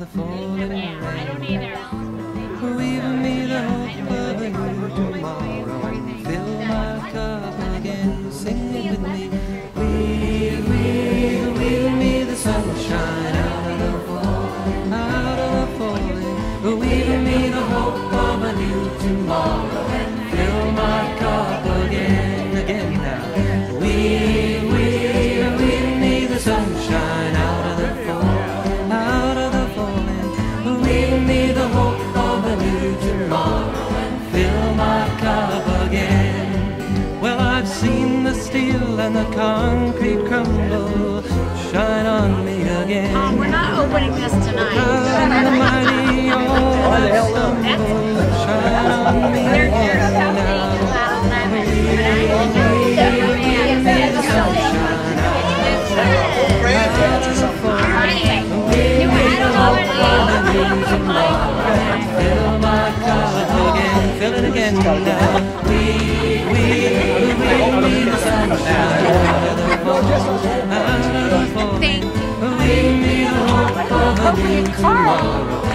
falling rain. I don't either. Weave me the hope of a new tomorrow and fill my cup again. Sing it with me. Weave me the sunshine out of the falling. Weave me the hope of a new tomorrow and fill my cup again now. Weave me the sunshine out of the falling. Weave me the hope of a new tomorrow and fill my cup again. Well, I've seen the steel and the concrete crumble. Shine on me again. We're not opening this tonight. The mighty all that stumble. Shine on me again now. Fill it again now. We need the sunshine out of the fall. Thank you. We need the hope of a new tomorrow.